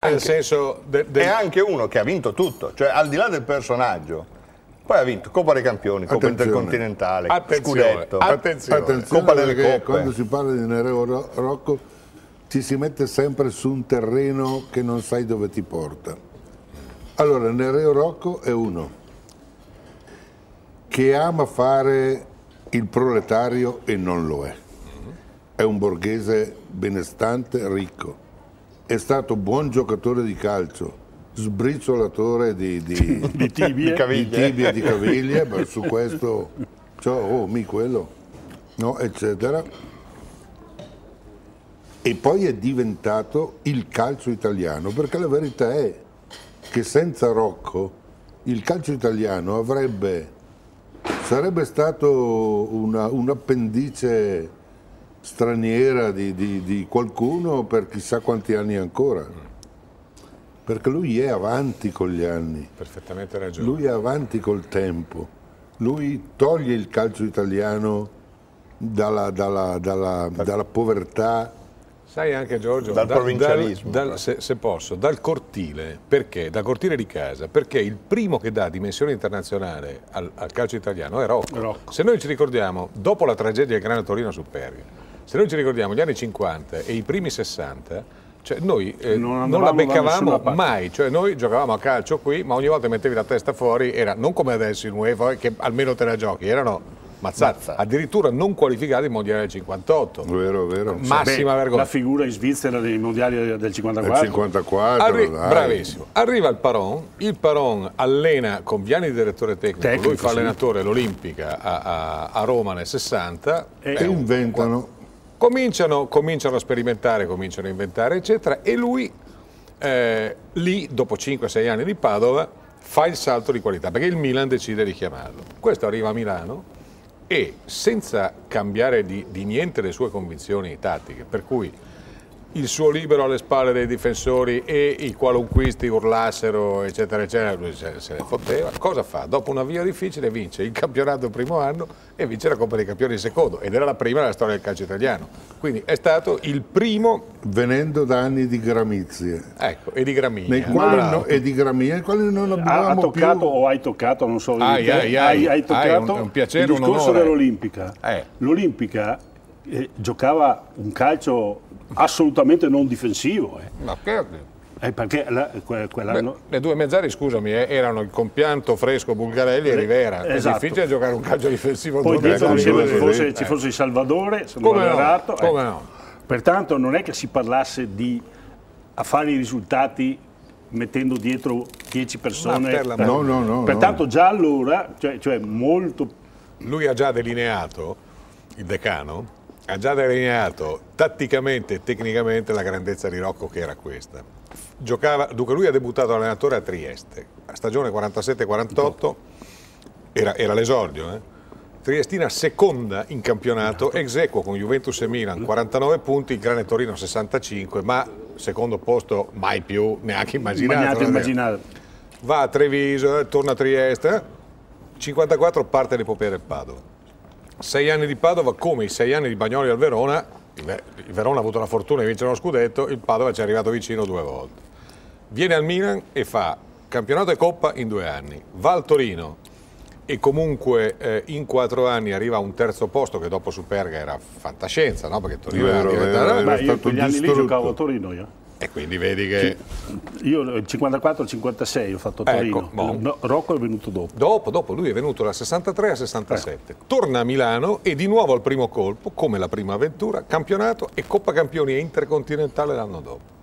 nel senso è anche uno che ha vinto tutto, cioè al di là del personaggio. Poi ha vinto Coppa dei Campioni, Coppa Intercontinentale, Scudetto, attenzione, Coppa delle Coppe. Quando si parla di Nereo Rocco ci si mette sempre su un terreno che non sai dove ti porta. Allora, Nereo Rocco è uno che ama fare il proletario e non lo è. È un borghese benestante, ricco. È stato buon giocatore di calcio, sbriciolatore di tibie e di caviglie, beh, su questo, quello, no, eccetera. E poi è diventato il calcio italiano, perché la verità è che senza Rocco il calcio italiano sarebbe stato un'appendice straniera di qualcuno per chissà quanti anni ancora. Perché lui è avanti con gli anni. Perfettamente ragione. Lui è avanti col tempo. Lui toglie il calcio italiano dalla povertà. Sai anche Giorgio, dal provincialismo. Se posso, dal cortile. Perché? Dal cortile di casa. Perché il primo che dà dimensione internazionale al calcio italiano è Rocco. Se noi ci ricordiamo, dopo la tragedia del Grande Torino Superga, se noi ci ricordiamo gli anni 50 e i primi 60, cioè noi non la beccavamo mai, cioè noi giocavamo a calcio qui, ma ogni volta che mettevi la testa fuori era non come adesso in UEFA che almeno te la giochi, erano mazzazza, addirittura non qualificati ai mondiali del 58. Vero. Massima vergogna. La figura in Svizzera dei mondiali del 54. Del 54, bravissimo. Arriva il Paron allena con Viani direttore tecnico, lui fa allenatore all'Olimpica a Roma nel 60 e inventano. Cominciano a sperimentare, cominciano a inventare, eccetera, e lui lì, dopo 5-6 anni di Padova, fa il salto di qualità, perché il Milan decide di chiamarlo. Questo arriva a Milano e senza cambiare di niente le sue convinzioni tattiche, per cui il suo libero alle spalle dei difensori e i qualunquisti urlassero, eccetera, eccetera, lui se ne fotteva. Cosa fa? Dopo una via difficile vince il campionato il primo anno e vince la Coppa dei Campioni il secondo, ed era la prima nella storia del calcio italiano. Quindi è stato il primo... Venendo da anni di gramizie. Ecco, e di Gramigna. E di Gramigna, nei quali non abbiamo ha toccato più... o hai toccato, non so, hai toccato un piacere, il discorso dell'Olimpica. L'Olimpica giocava un calcio assolutamente non difensivo. Ma perché? Perché le due mezzali, scusami, erano il compianto Fresco, Bulgarelli e Rivera. Esatto. È difficile giocare un calcio difensivo. Poi dietro ci fosse il Salvadore, come no. Pertanto non è che si parlasse a fare i risultati mettendo dietro 10 persone. No. Pertanto già allora, cioè molto... Lui ha già delineato, il decano, ha già delineato tatticamente e tecnicamente la grandezza di Rocco, che era questa. Dunque lui ha debuttato allenatore a Trieste, a stagione 47-48, era l'esordio, Triestina seconda in campionato, ex aequo con Juventus e Milan, 49 punti, il Grande Torino 65, ma secondo posto mai più neanche immaginato. Va a Treviso, torna a Trieste, 54 parte l'epopea del Padova. 6 anni di Padova, come i 6 anni di Bagnoli al Verona. Il Verona ha avuto la fortuna di vincere uno scudetto, il Padova ci è arrivato vicino 2 volte. Viene al Milan e fa campionato e Coppa in 2 anni. Va al Torino e comunque in 4 anni arriva a un terzo posto, che dopo Superga era fantascienza, no? Perché Torino io quegli anni lì giocavo a Torino io. E quindi vedi che... Io il 54-56 ho fatto a Torino, Rocco è venuto dopo. Dopo, lui è venuto dal 63 al 67. Torna a Milano e di nuovo al primo colpo, come la prima avventura, campionato e Coppa Campioni e Intercontinentale l'anno dopo.